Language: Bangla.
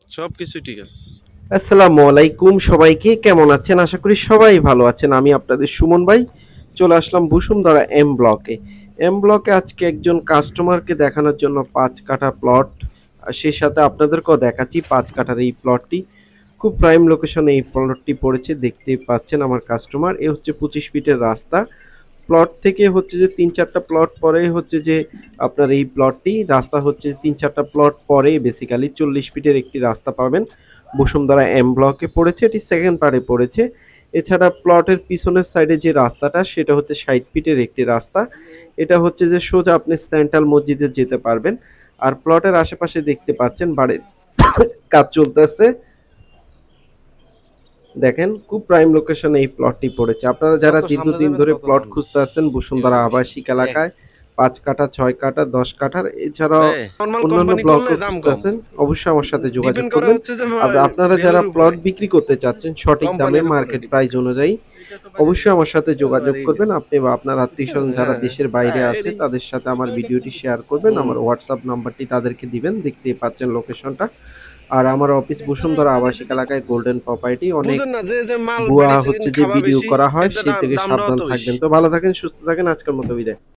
সবকিছুই ঠিক আছে। আসসালামু আলাইকুম, সবাইকে কেমন আছেন? আশা করি সবাই ভালো আছেন। আমি আপনাদের সুমন ভাই চলে আসলাম বসুন্ধরা এম ব্লকে। এম ব্লকে আজকে একজন কাস্টমারকে দেখানোর জন্য 5 কাঠা প্লট, সেই সাথে আপনাদেরকেও দেখাচ্ছি 5 কাঠার এই প্লটটি। খুব প্রাইম লোকেশনে এই প্লটটি পড়েছে, দেখতেই পাচ্ছেন আমার কাস্টমার। এ হচ্ছে 25 ফিটের রাস্তা। প্লট থেকে হচ্ছে যে 3-4টা প্লট পরে হচ্ছে যে আপনার এই প্লটটি, রাস্তা হচ্ছে 3-4টা প্লট পরে বেসিক্যালি 40 ফিটের একটি রাস্তা পাবেন। বসুন্ধরা এম ব্লকে পড়েছে, এটি সেকেন্ড পার্টে পড়েছে। এছাড়া প্লটের পিছনের সাইডে যে রাস্তাটা সেটা হচ্ছে 60 ফিটের একটি রাস্তা। এটা হচ্ছে যে সোজা আপনি সেন্ট্রাল মসজিদে যেতে পারবেন। আর প্লটের আশেপাশে দেখতে পাচ্ছেন বাড়ির কাজ চলতেছে। দেখেন খুব প্রাইম লোকেশনে এই প্লটটি পড়েছে। আপনারা যারা যত সামনে দীর্ঘদিন যাবেন ধরে তত প্লট দাম বেশি। খুঁজতে আছেন এই বসুন্ধরা হলো বিষয়। আবাসিক এলাকায় 5 কাঠা, 6 কাঠা, 10 কাঠার এছাড়াও নরমাল অন্যান্য কোম্পানি করলে ব্লকও দাম খুঁজতে কম। আছেন, অবশ্যই আমার সাথে যোগাযোগ ডিপেন্ড করে করবেন। হচ্ছে যে আর আপনারা যারা ভ্যালুর প্লট উপরে, বিক্রি করতে চাচ্ছেন সঠিক দামে কোম্পানির উপরে মার্কেট ডিপেন্ড প্রাইস করে। অনুযায়ী, অবশ্যই আমার সাথে যোগাযোগ করবেন। আপনি বা আপনার আত্মীয়স্বজন যারা হ্যাঁ, দেশের বাইরে আছে এটাই। তাদের সাথে আমার ভিডিওটি শেয়ার করবেন। হুম। আমার হোয়াটসঅ্যাপ নাম্বারটি তাদেরকে দিবেন, দেখতেই পাচ্ছেন লোকেশনটা। আর আমার অফিস বসুন্ধরা আবাসিক এলাকায়, গোল্ডেন প্রপার্টি। অনেক বুঝেন না যে মাল ভুয়া মেডিসিন হচ্ছে যে খাওয়া ভিডিও বেশি, করা হয়, এতে সেই থেকে দামটাও সাবধান তো বেশি। থাকবেন। তো ভালো থাকেন, সুস্থ থাকেন, আজকের মতো বিদায়।